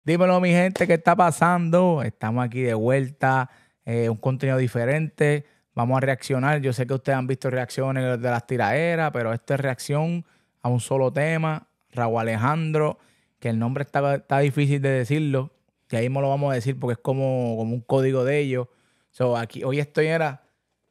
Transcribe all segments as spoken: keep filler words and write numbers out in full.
Dímelo, mi gente, ¿qué está pasando? Estamos aquí de vuelta, eh, un contenido diferente. Vamos a reaccionar. Yo sé que ustedes han visto reacciones de las tiraderas, pero esta es reacción a un solo tema. Raúl Alejandro, que el nombre está, está difícil de decirlo. Que ahí mismo lo vamos a decir porque es como, como un código de ellos. So, aquí, hoy estoy era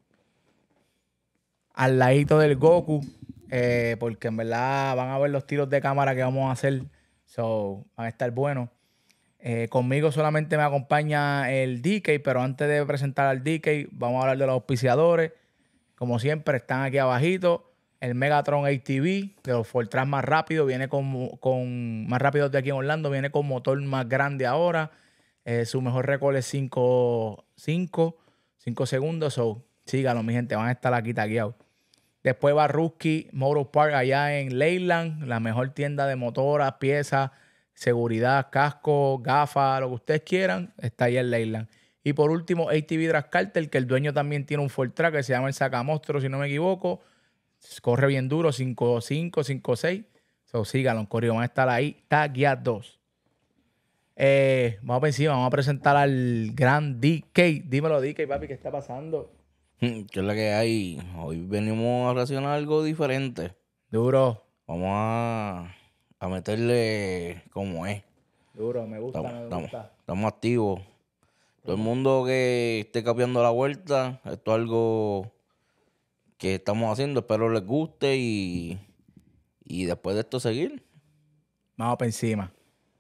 al ladito del Goku, eh, porque en verdad van a ver los tiros de cámara que vamos a hacer. So, van a estar buenos. Eh, conmigo solamente me acompaña el D K, pero antes de presentar al D K, vamos a hablar de los auspiciadores. Como siempre, están aquí abajito. El Megatron A T V, de los Fortran más rápido, viene con, con más rápido de aquí en Orlando, viene con motor más grande ahora. Eh, su mejor récord es cinco segundos. So, síganlo, mi gente, van a estar aquí tagueados. Después va Ruski Motor Park allá en Leyland, la mejor tienda de motoras, piezas, seguridad, casco, gafas, lo que ustedes quieran, está ahí en Leyland. Y por último, A T V Drag Carter, que el dueño también tiene un Ford Track que se llama el Sacamostro, si no me equivoco. Corre bien duro, cinco cinco, cinco seis. So, síganlo, corrido, van a estar ahí tagueados. Eh, vamos por encima, vamos a presentar al gran D K. Dímelo, D K, papi, ¿qué está pasando? ¿Qué es la que hay? Hoy venimos a reaccionar algo diferente. Duro. Vamos a, a meterle como es. Duro, me gusta, Estamos, me estamos, gusta. estamos activos. Todo el mundo que esté capeando la vuelta, esto es algo que estamos haciendo. Espero les guste y, y después de esto seguir. Vamos para encima.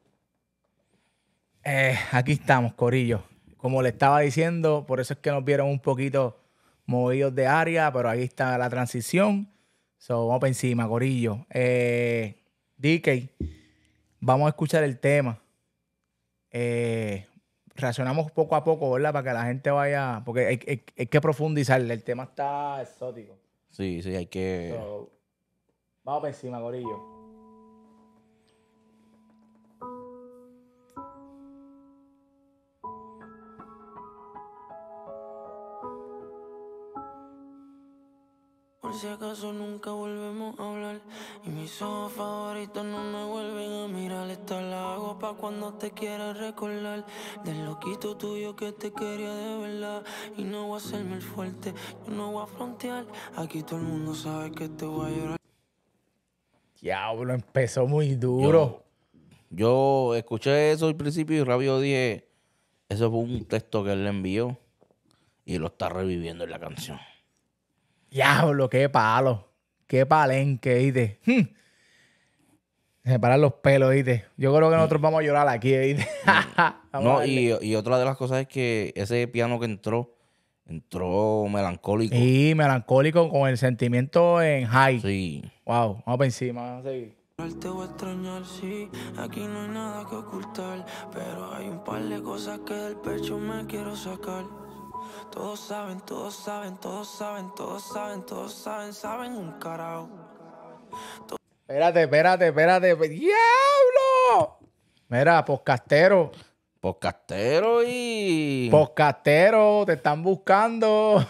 Eh, aquí estamos, Corillo. Como le estaba diciendo, por eso es que nos vieron un poquito movidos de área, pero ahí está la transición. So, vamos para encima, Corillo. Eh, D K, vamos a escuchar el tema. Eh, reaccionamos poco a poco, ¿verdad? Para que la gente vaya, porque hay, hay- hay que profundizar. El tema está exótico. Sí, sí, hay que... So, vamos para encima, Corillo. Por si acaso nunca volvemos a hablar y mis ojos favoritos no me vuelven a mirar. Esta la hago pa' cuando te quieras recordar del loquito tuyo que te quería de verdad. Y no voy a hacerme el fuerte, yo no voy a frontear. Aquí todo el mundo sabe que te voy a llorar. Diablo, empezó muy Yo, duro. yo escuché eso al principio y rápido dije, eso fue un texto que él le envió y lo está reviviendo en la canción. Diablo, qué palo. Qué palenque, ¿viste? Hmm. Se me paran los pelos, ¿viste? Yo creo que nosotros vamos a llorar aquí, ¿viste? Vamos a No, darle. y, y otra de las cosas es que ese piano que entró, entró melancólico. Y melancólico con el sentimiento en high. Sí. Wow, vamos para encima, vamos a seguir. Te voy a extrañar, sí, aquí no hay nada que ocultar, pero hay un par de cosas que del pecho me quiero sacar. Todos saben, todos saben, todos saben, todos saben, todos saben, saben un carajo. Espérate, espérate, espérate. ¡Diablo! Mira, podcastero. Podcastero y... Podcastero, te están buscando.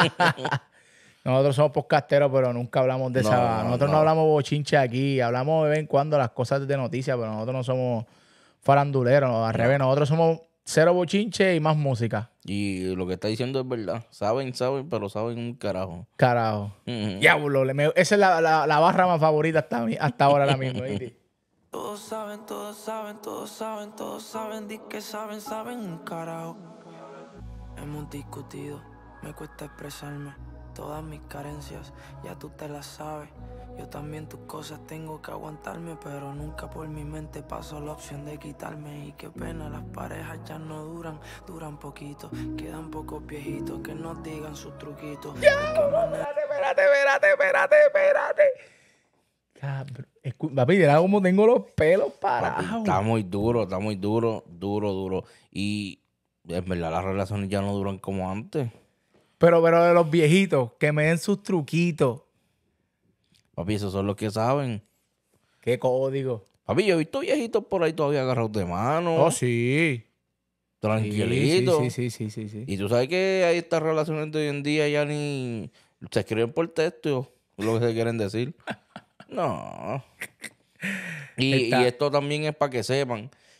Nosotros somos podcasteros, pero nunca hablamos de No, esa. no, Nosotros no. no. hablamos bochinche aquí. Hablamos de vez en cuando las cosas de noticias, pero nosotros no somos faranduleros. Al revés, nosotros somos cero bochinche y más música. Y lo que está diciendo es verdad. Saben, saben, pero saben un carajo. Carajo. Ujú. Diablo, le me- esa es la, la- la barra más favorita hasta, mi- hasta ahora la misma, ¿viste? Todos saben, todos saben, todos saben, todos saben, di que saben, saben un carajo. Hemos discutido, me cuesta expresarme, todas mis carencias, ya tú te las sabes. Yo también tus cosas tengo que aguantarme, pero nunca por mi mente pasó la opción de quitarme. Y qué pena, las parejas ya no duran, duran poquito, quedan pocos viejitos que nos digan sus truquitos. Espérate, espérate, espérate, espérate, espérate. Cabrón. Escu- Papi, mira cómo tengo los pelos Papi, parados. está muy duro, está muy duro, duro, duro. Y en verdad las relaciones ya no duran como antes. Pero, pero de los viejitos, que me den sus truquitos. Papi, esos son los que saben. ¿Qué código? Papi, yo he visto viejitos por ahí todavía agarrados de mano. Oh, sí. Tranquilitos. Sí, sí, sí, sí, sí, sí. Y tú sabes que hay estas relaciones de hoy en día ya ni se escriben por texto lo que se quieren decir. No. Y, Está- y esto también es para que sepan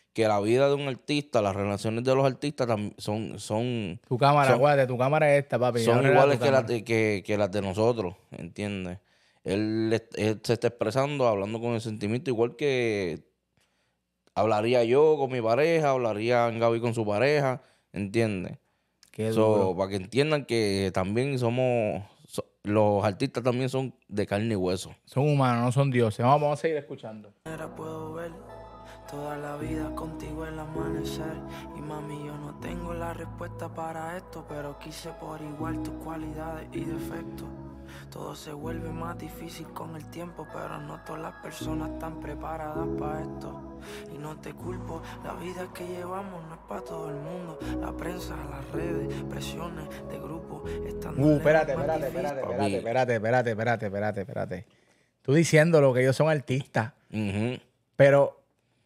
que la vida de un artista, las relaciones de los artistas tam- son, son, Tu cámara, son, acuérdate, tu cámara es esta, papi. son Arregla iguales tu que las, cámara. de, que, que las de nosotros, ¿entiendes? Él, est- él se está expresando, hablando con el sentimiento, igual que hablaría yo con mi pareja, hablaría Gaby con su pareja, ¿entiendes? Qué So, duro. para que entiendan que también somos, so- los artistas también son de carne y hueso. Son humanos, no son dioses. Vamos, vamos a seguir escuchando. Ahora puedo ver toda la vida contigo el amanecer. Y mami, yo no tengo la respuesta para esto, pero quise por igual tus cualidades y defectos. Todo se vuelve más difícil con el tiempo, pero no todas las personas están preparadas para esto. Y no te culpo, la vida que llevamos no es para todo el mundo. La prensa, las redes, presiones de grupo están Uh, espérate, espérate, espérate, espérate, espérate, espérate, espérate, espérate, espérate. Tú diciendo lo que ellos son artistas, Ujú. pero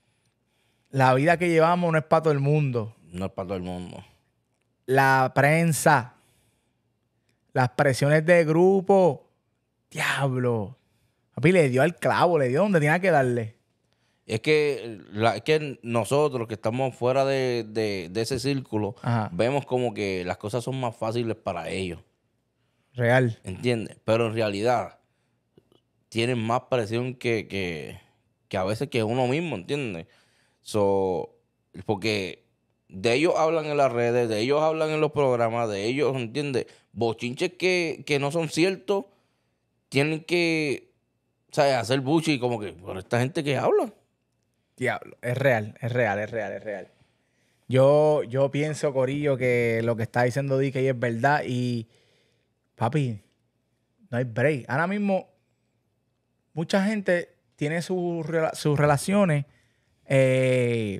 la vida que llevamos no es para todo el mundo. No es para todo el mundo. La prensa, las presiones de grupo, diablo. Papi, le dio al clavo, le dio donde tenía que darle. Es que, la- es que nosotros que estamos fuera de, de- de ese círculo, Ajá. vemos como que las cosas son más fáciles para ellos, Real. ¿entiendes? Pero en realidad tienen más presión que, que, que a veces que uno mismo, ¿entiendes? So, porque de ellos hablan en las redes, de ellos hablan en los programas, de ellos, ¿entiendes? Bochinches que, que no son ciertos, tienen que, ¿sabes? Hacer buchi como que, por esta gente que habla. Diablo, es real, es real, es real, es real. Yo, yo pienso, Corillo, que lo que está diciendo D K es verdad y, papi, no hay break. Ahora mismo, mucha gente tiene sus rela- sus relaciones eh,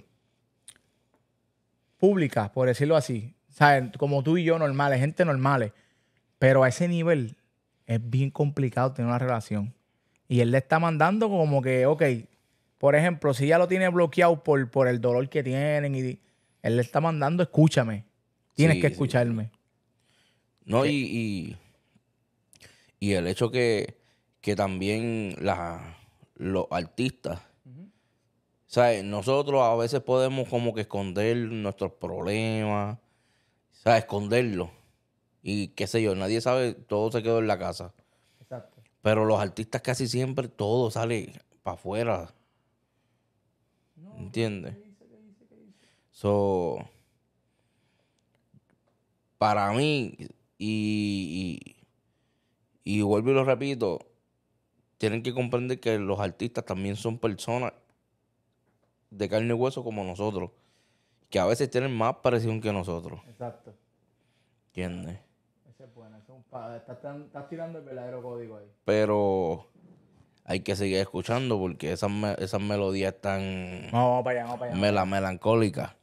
públicas, por decirlo así. ¿Sabes? Como tú y yo, normales, gente normales. Pero a ese nivel es bien complicado tener una relación. Y él le está mandando como que, ok, por ejemplo, si ya lo tiene bloqueado por, por el dolor que tienen, y él le está mandando, escúchame. Tienes Sí, que sí, escucharme. No, y, y, y el hecho que, que también la, los artistas, ¿sabes? Nosotros a veces podemos como que esconder nuestros problemas, ¿sabes? Esconderlos. Y qué sé yo, nadie sabe, todo se quedó en la casa. Exacto. Pero los artistas casi siempre todo sale para afuera. ¿Entiendes? So, para mí, y, y, y vuelvo y lo repito, tienen que comprender que los artistas también son personas de carne y hueso como nosotros, que a veces tienen más presión que nosotros. Exacto. ¿Entiendes? Ese es bueno. Ese es un pa- estás, tan- estás tirando el verdadero código ahí. Pero hay que seguir escuchando porque esas, me- esas melodías están No, vamos para allá, vamos para allá. mela- melancólicas.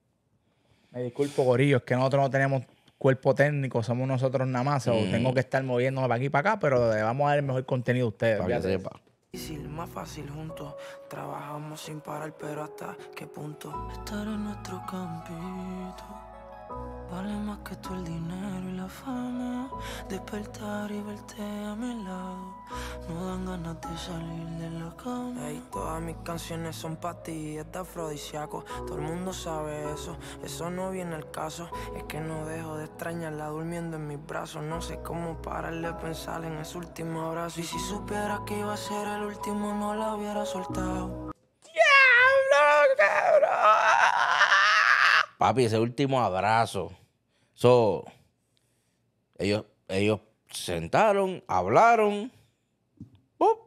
Me disculpo, Corillo, es que nosotros no tenemos cuerpo técnico, somos nosotros nada más. O Mm. tengo que estar moviéndome para aquí y para acá, pero le vamos a dar el mejor contenido a ustedes. Para que fíjate de eso. sepa. Difícil, más fácil juntos. Trabajamos sin parar, pero hasta qué punto. Estar en nuestro campito vale más que todo el dinero y la fama. Despertar y verte a mi lado no dan ganas de salir de la cama. Ey, todas mis canciones son pa' ti, es de afrodisíaco. Todo el mundo sabe eso, eso no viene al caso. Es que no dejo de extrañarla durmiendo en mis brazos. No sé cómo pararle de pensar en ese último abrazo. Y si supiera que iba a ser el último, no la hubiera soltado. ¡Diablo, cabrón! Papi, ese último abrazo. So, ellos, ellos se sentaron, hablaron. ¡Pum!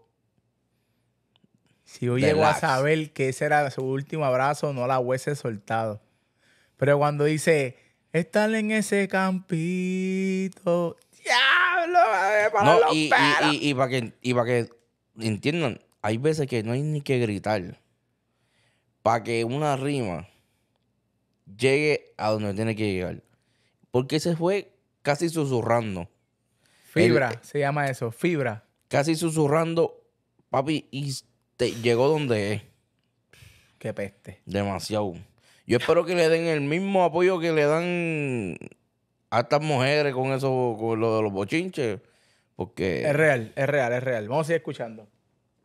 Si yo llego a Relax. saber que ese era su último abrazo, no la hubiese soltado. Pero cuando dice, están en ese campito, diablo, me paran No, los y, pelos. y, y, y para que, y pa' que entiendan, hay veces que no hay ni que gritar. Para que una rima llegue a donde tiene que llegar. Porque se fue casi susurrando. Fibra, el- se llama eso, fibra. Casi susurrando, papi, y te- llegó donde es. Qué peste. Demasiado. Yo espero que le den el mismo apoyo que le dan a estas mujeres con eso, con lo de los bochinches. Porque Es real, es real, es real. Vamos a seguir escuchando.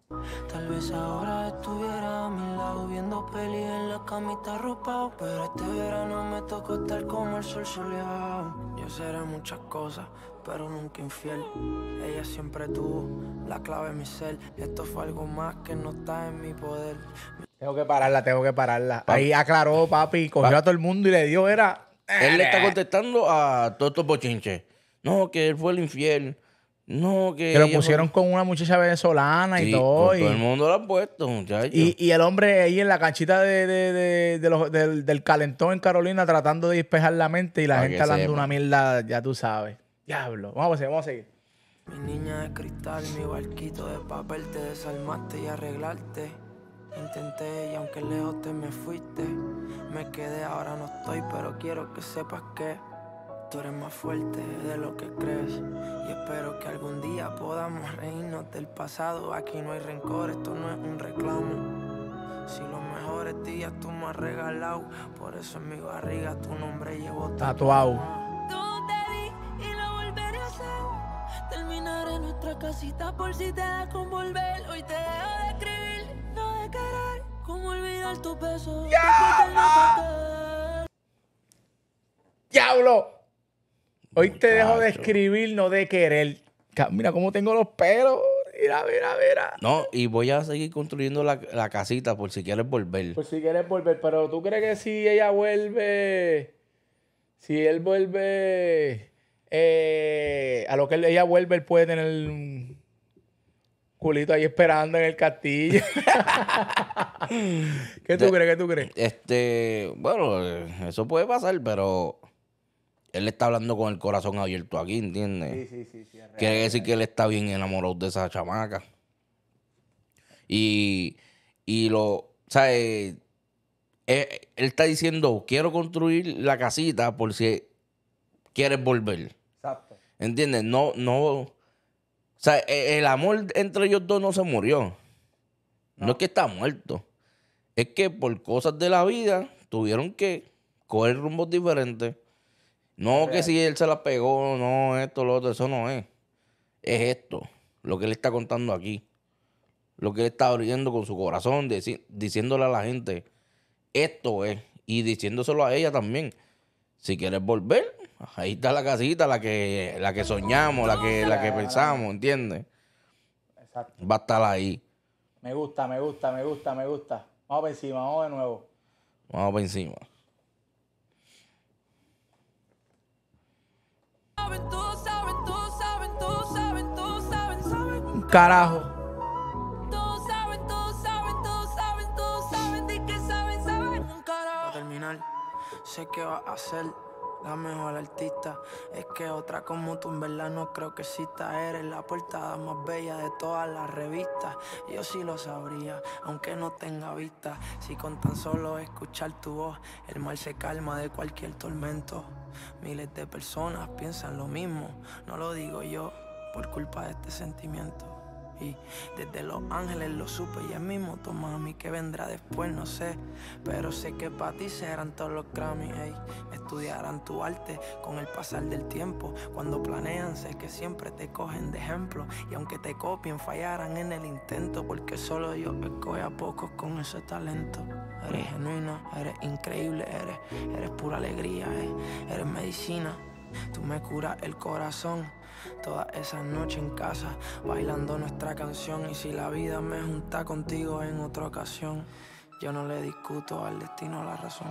Tal vez ahora estuviera a mi lado viendo peli en la camita arropado, pero este verano me tocó estar como el sol soleado. Yo seré muchas cosas, pero nunca infiel. Ella siempre tuvo la clave en mi ser. Esto fue algo más que no está en mi poder. Tengo que pararla, tengo que pararla. Papi. Ahí aclaró, papi, cogió Papi. a todo el mundo y le dio, era... Él le está contestando a todos estos bochinches. No, que él fue el infiel. No, que... Que lo ella pusieron fue... con una muchacha venezolana Sí, y todo. con Y, todo el mundo lo han puesto, muchachos. y, y el hombre ahí en la canchita de, de, de, de los- del, del calentón en Carolina tratando de despejar la mente y la Pa' gente que hablando sepa. una mierda, ya tú sabes. Diablo. Vamos a seguir, vamos a seguir. Mi niña de cristal, mi barquito de papel, te desarmaste y arreglarte. Intenté y aunque lejos te me fuiste, me quedé, ahora no estoy, pero quiero que sepas que tú eres más fuerte de lo que crees. Y espero que algún día podamos reírnos del pasado. Aquí no hay rencor, esto no es un reclamo. Si los mejores días tú me has regalado, por eso en mi barriga tu nombre llevo Tatuado. Tú te vi y lo volveré a hacer. Terminaré nuestra casita por si te da con volver. Hoy te dejo de escribir, no de querer. Cómo olvidar tu beso. después de no tocar. ¡Diablo! Hoy te dejo de Muchacho. escribir, no de querer. Ca- Mira cómo tengo los pelos. Mira, mira, mira. No, y voy a seguir construyendo la, la casita por si quieres volver. Pues si quieres volver, pero ¿tú crees que si ella vuelve, si él vuelve, eh, a lo que él- ella vuelve, él puede tener un culito ahí esperando en el castillo? ¿Qué tú De- crees? ¿Qué tú crees? Este, bueno, eh, eso puede pasar, pero él está hablando con el corazón abierto aquí, ¿entiendes? sí, sí, sí. Quiere decir que él está bien enamorado de esa chamaca. Y, y lo, o sea, eh, eh, él está diciendo, quiero construir la casita por si quieres volver. Exacto. ¿Entiendes? No, no, o sea, e- el amor entre ellos dos no se murió. No, es que está muerto. Es que por cosas de la vida tuvieron que coger rumbos diferentes. No que Real. si él se la pegó, no, esto, lo otro, eso no es. Es esto, lo que él está contando aquí. Lo que él está abriendo con su corazón, deci- diciéndole a la gente, esto es. Y diciéndoselo a ella también. Si quieres volver, ahí está la casita, la que, la que soñamos, la que, la que pensamos, ¿entiendes? Exacto. Va a estar ahí. Me gusta, me gusta, me gusta, me gusta. Vamos por encima, vamos de nuevo. Vamos para encima. Saben, todos saben, todos saben, todos saben, todos saben, saben. Un carajo. Todos saben, todos saben, todos saben, todos saben de que saben, saben. Un carajo. Para terminar, sé que vas a ser la mejor artista. Es que otra como tú en verdad no creo que exista. Eres la portada más bella de todas las revistas. Yo sí lo sabría, aunque no tenga vista. Si con tan solo escuchar tu voz, el mal se calma de cualquier tormento. Miles de personas piensan lo mismo. No lo digo yo por culpa de este sentimiento. Y desde Los Ángeles lo supe y el mismo toma a mí que vendrá después, no sé. Pero sé que para ti serán todos los Grammys, ey. Estudiarán tu arte con el pasar del tiempo. Cuando planean sé que siempre te cogen de ejemplo. Y aunque te copien fallarán en el intento, porque solo Dios escoge a pocos con ese talento. Eres genuina, eres increíble, eres, eres pura alegría, eh. Eres medicina. Tú me curas el corazón. Todas esas noches en casa, bailando nuestra canción. Y si la vida me junta contigo en otra ocasión, yo no le discuto al destino la razón.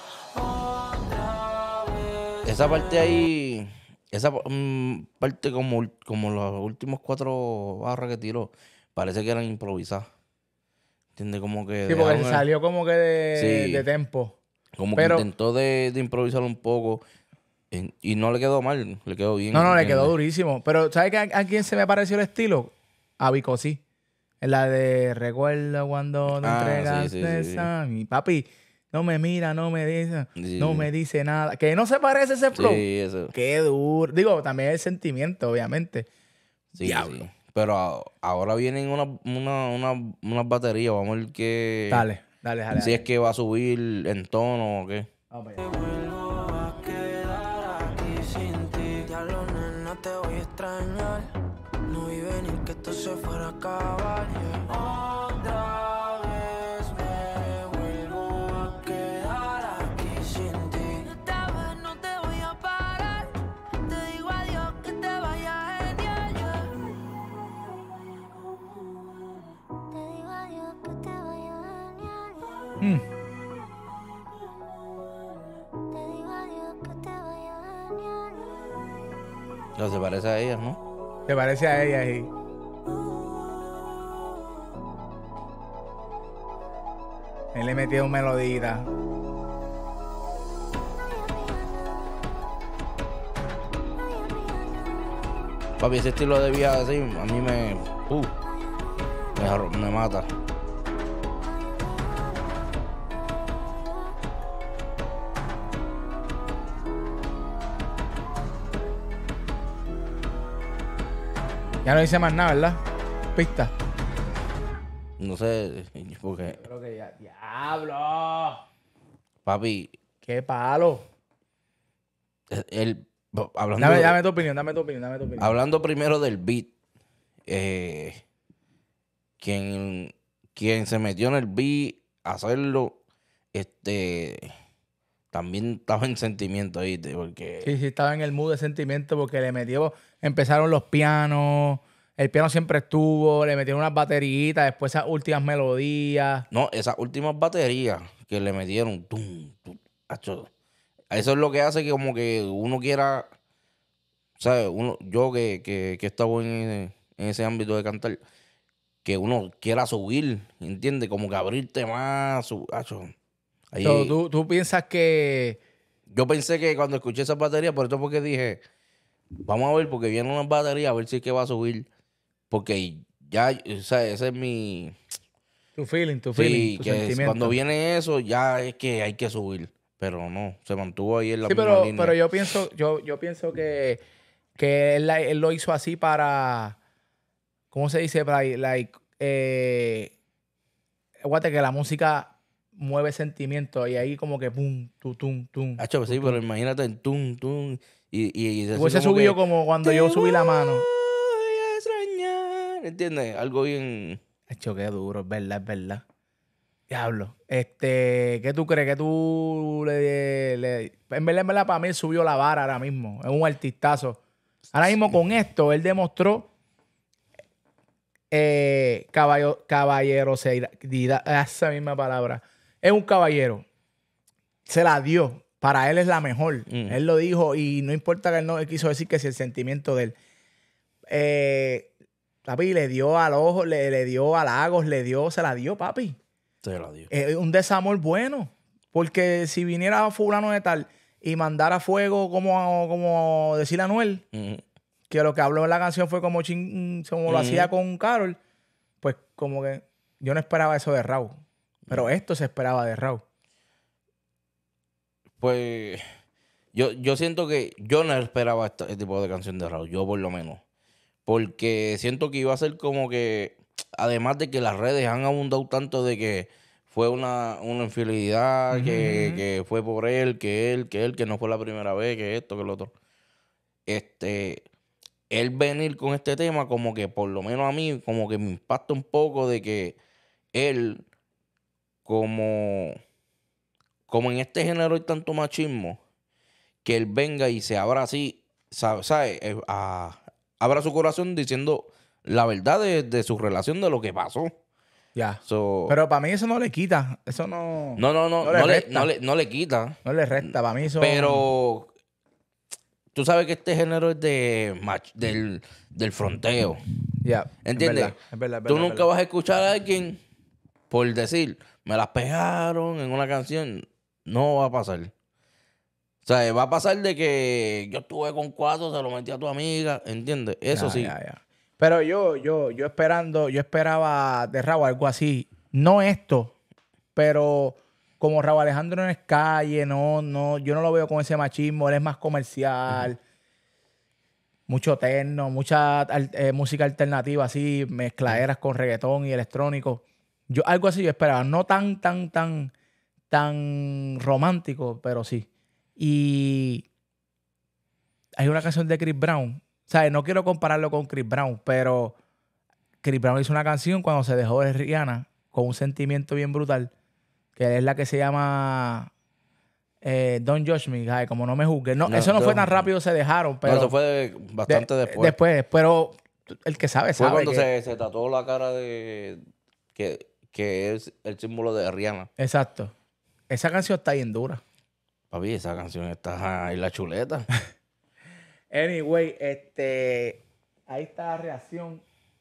Otra vez. Esa parte ahí, esa mm, parte como, como los últimos cuatro barras que tiró, parece que eran improvisadas. ¿Entiendes? Como que Sí, porque dejaron se el- salió como que de, Sí. de tempo. como pero- que intentó de, de improvisar un poco en- y no le quedó mal, le quedó bien. No, no, le quedó ¿entiendes? durísimo. Pero ¿sabes que a, a quién se me pareció el estilo? A Bicosí. En la de recuerda cuando te Ah, entregaste sí, sí, sí, sí. a mi papi. No me mira, no me dice, Sí, no sí. me dice nada. Que no se parece ese flow. Sí, eso. Qué duro. Digo, también el sentimiento, obviamente. Sí, Diablo. sí. Pero a- ahora vienen una, una, una, unas baterías. Vamos a ver qué. Dale, dale, dale. Si es que va a subir en tono o qué. Vamos para allá. Vuelvo a quedar aquí sin ti. Ya lo nena te voy a extrañar. No vive prevenir que esto se fuera a acabar, yeah. Otra vez me vuelvo a quedar aquí sin ti. Esta vez no te voy a parar. Te digo adiós, que te vaya genial, yeah. Te digo adiós, que te vaya genial, yeah. Mm. Te digo adiós, que te vaya genial, yeah. No, se parece a ella, ¿no? Se parece a ella ahí. Él le metió un melodita. Papi, ese estilo de vida así, a mí me... Uh, me, me mata. Ya no dice más nada, ¿verdad? Pista. No sé, porque... Creo que ya. ¡Diablo! Papi, ¡Qué palo! él... Hablando, Dame, de- dame tu opinión, dame tu opinión, dame tu opinión. hablando primero del beat, eh, quien, quien se metió en el beat a hacerlo, este, también estaba en sentimiento, ¿viste? Porque... Sí, sí, estaba en el mood de sentimiento porque le metió, empezaron los pianos, el piano siempre estuvo, le metieron unas bateritas, después esas últimas melodías. No, esas últimas baterías que le metieron, tum, tum, acho, eso es lo que hace que como que uno quiera, ¿sabes? Uno, yo que, que, que he estado en ese, en ese ámbito de cantar, que uno quiera subir, ¿entiendes? Como que abrirte más, su, acho. Ahí, So, ¿tú, tú piensas que... yo pensé que cuando escuché esas baterías, por eso fue que dije, vamos a ver, porque vienen unas baterías, a ver si es que va a subir. Porque ya, o sea, ese es mi... Tu feeling, tu feeling, Sí, tu que es- sentimiento. cuando viene eso, ya es que hay que subir. Pero no, se mantuvo ahí en la Sí, misma pero, línea. pero yo pienso, yo, yo pienso que, que él, la- él lo hizo así para, ¿cómo se dice? Para, like, eh, aguante, que la música mueve sentimientos y ahí como que pum, tu, tum, tum. Hacho, sí, pero imagínate en tum, tum. Y, y, y decir Hubiese como subido que, como cuando "Te yo subí la mano. voy a extrañar", ¿entiendes? Algo bien... Hecho, qué duro, es verdad, es verdad. Diablo. Este, ¿qué tú crees? Que tú le, le- En verdad, en verdad, para mí él subió la vara ahora mismo. Es un artistazo. Ahora mismo con esto, él demostró eh, caballo, caballerosidad, esa misma palabra. Es un caballero. Se la dio. Para él es la mejor. Mm. Él lo dijo y no importa que él no quiso decir que si el sentimiento de él. Eh, papi, le dio al ojo, le, le dio halagos, le dio, se la dio, papi. Se la dio. Eh, un desamor bueno. Porque si viniera fulano de tal y mandara fuego como, como decía Anuel, Ujú. que lo que habló en la canción fue como, chin, como lo Ujú. hacía con Karol, pues como que yo no esperaba eso de Raúl. Pero esto se esperaba de Raúl. Pues yo, yo siento que yo no esperaba esta- este tipo de canción de Raúl, yo por lo menos. Porque siento que iba a ser como que, además de que las redes han abundado tanto de que fue una, una infidelidad, Ujú, que, ujú. que fue por él, que él, que él, que no fue la primera vez, que esto, que lo otro. Este, él venir con este tema como que por lo menos a mí como que me impacta un poco de que él como, como en este género hay tanto machismo, que él venga y se abra así, ¿sabes? ¿Sabe? Eh, a- abra su corazón diciendo la verdad de, de su relación, de lo que pasó. Ya. So, Pero para mí eso no le quita. Eso no. no, no, no, no no, le le, resta. no, le, no le quita. No le resta. Para mí eso. Pero tú sabes que este género es de mach- del, del fronteo. Ya. ¿Entiendes? Es verdad, es verdad, es Tú verdad, nunca es verdad. vas a escuchar a alguien por decir, me las pegaron en una canción. No va a pasar. O sea, va a pasar de que yo estuve con cuatro, se lo metí a tu amiga, ¿entiendes? Eso Ya, sí. ya, ya. Pero yo, yo, yo esperando, yo esperaba de Raúl algo así. No esto, pero como Raúl Alejandro no es calle, no, no, yo no lo veo con ese machismo, él es más comercial. Mucho techno, mucha al- eh, música alternativa así, mezcladeras con reggaetón y electrónico. Yo, algo así yo esperaba. No tan, tan, tan, tan romántico, pero sí. Y hay una canción de Chris Brown. O sea, no quiero compararlo con Chris Brown, pero Chris Brown hizo una canción cuando se dejó de Rihanna con un sentimiento bien brutal, que es la que se llama eh, Don't Judge Me, ay, como no me juzgues. No, No, eso no no. fue tan rápido, se dejaron, pero... No, eso fue de- bastante de- después. Después, pero el que sabe, Fue sabe. cuando que- se, se tatuó la cara de... Que, que es el símbolo de Rihanna. Exacto. Esa canción está bien dura. Papi, esa canción está en la chuleta. Anyway, este... Ahí está la reacción.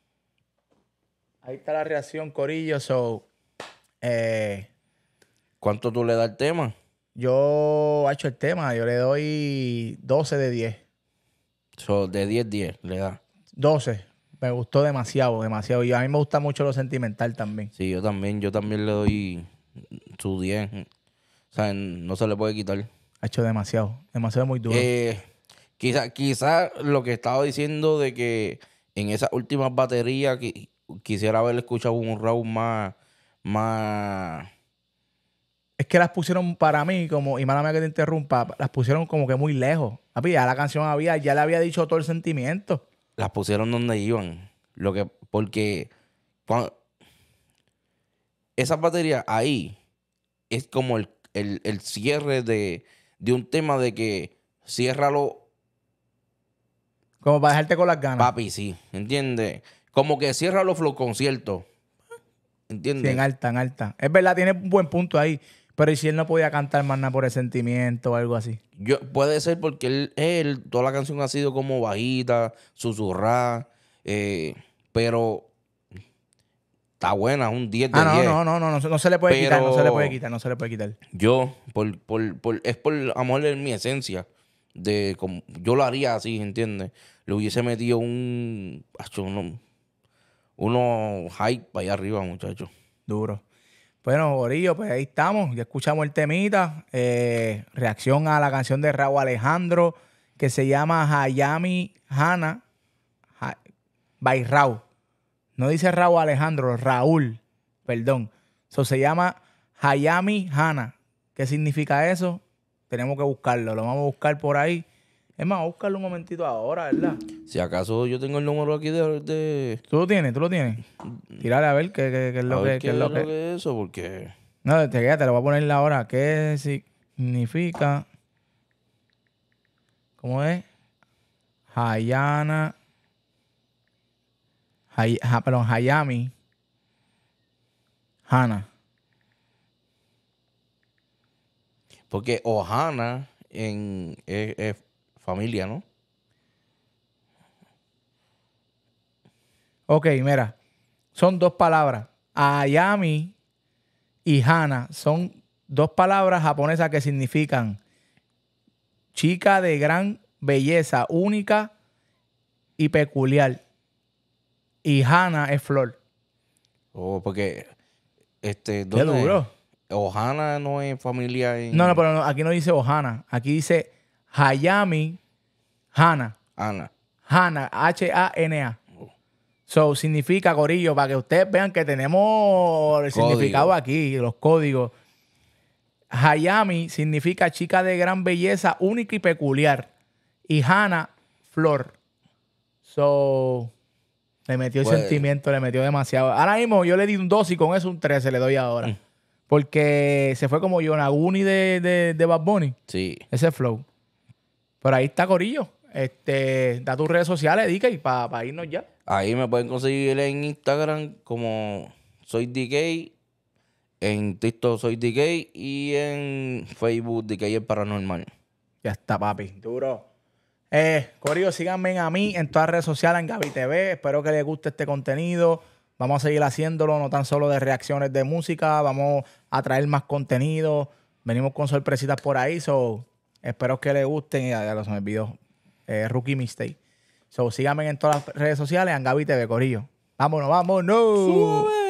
Ahí está la reacción, Corillo. So, eh, ¿Cuánto tú le das al tema? yo he hecho el tema. Yo le doy doce de diez. So, de diez diez le da. doce. Me gustó demasiado, demasiado. Y a mí me gusta mucho lo sentimental también. Sí, yo también, yo también le doy su diez. O sea, no se le puede quitar. Ha hecho demasiado. Demasiado muy duro. Eh, quizá, quizá lo que estaba diciendo de que en esas últimas baterías qui- quisiera haber escuchado un round más, más... Es que las pusieron para mí, como, y mala mía que te interrumpa, las pusieron como que muy lejos. Papi, ya la canción había, ya le había dicho todo el sentimiento. Las pusieron donde iban. Lo que, porque cuando- esas baterías ahí es como el, el- el cierre de, de un tema de que ciérralo, Como para dejarte con las ganas. papi, sí, ¿entiendes? Como que ciérralo flow concierto, Sí, ¿entiendes? en alta, en alta. Es verdad, tiene un buen punto ahí. Pero ¿y si él no podía cantar más nada por el sentimiento o algo así? Yo, puede ser porque él, él, toda la canción ha sido como bajita, susurrada, eh, pero está buena, un diez de Ah, no, diez. no, no, no, no, no se le puede quitar, no se le Pero- puede quitar, no se le puede quitar. Yo, por, por, por, es por amor en mi esencia. De como, yo lo haría así, ¿entiendes? Le hubiese metido un. acho, uno, uno hype para allá arriba, muchachos. Duro. Bueno, Gorillo, pues ahí estamos. Ya escuchamos el temita. Eh, reacción a la canción de Raúl Alejandro que se llama Hayami Hana Ha- by Raúl. No dice Raúl Alejandro, Raúl. Perdón. Eso se llama Hayami Hana. ¿Qué significa eso? Tenemos que buscarlo. Lo vamos a buscar por ahí. Es más, vamos a buscarlo un momentito ahora, ¿verdad? Si acaso yo tengo el número aquí de. de ¿Tú lo tienes? ¿Tú lo tienes? Tírale a ver qué, qué- qué es a lo ver que... qué qué es lo que... es eso, porque. No, te queda, te lo voy a poner ahora. ¿Qué significa? ¿Cómo es? Hayana. Hay, ha, perdón, Hayami. Hana. Porque Ohana en, es, es familia, ¿no? Ok, mira. Son dos palabras. Hayami y Hana son dos palabras japonesas que significan chica de gran belleza, única y peculiar. Y Hana es flor. Oh, porque. Este, Qué ¿dónde es? duro. Ohana no es familia en. No, no, pero no, aquí no dice Ohana. Aquí dice Hayami Hana. Ana. Hana, H A N A. So, significa, gorillo, para que ustedes vean que tenemos el Código. significado aquí, los códigos. Hayami significa chica de gran belleza, única y peculiar. Y Hana, flor. So, le metió el Pues- sentimiento, le metió demasiado. Ahora mismo yo le di un dos y con eso un trece le doy ahora. Mm. Porque se fue como Yonaguni de, de, de Bad Bunny. Sí. Ese flow. Por ahí está Corillo. Este, da tus redes sociales, Dica, y para irnos ya. Ahí me pueden conseguir en Instagram como soy D K, en TikTok soy D K y en Facebook D K el Paranormal. Ya está, papi. Duro. Eh, Corillo, síganme a mí en todas las redes sociales, en Gaby T V. Espero que les guste este contenido. Vamos a seguir haciéndolo, no tan solo de reacciones de música. Vamos a traer más contenido. Venimos con sorpresitas por ahí. So, espero que les gusten. Ya, ya lo se me olvidó. Eh, Rookie Mistake. So, síganme en todas las redes sociales, en Gaby T V, Corillo. Vámonos, vámonos. ¡Suave!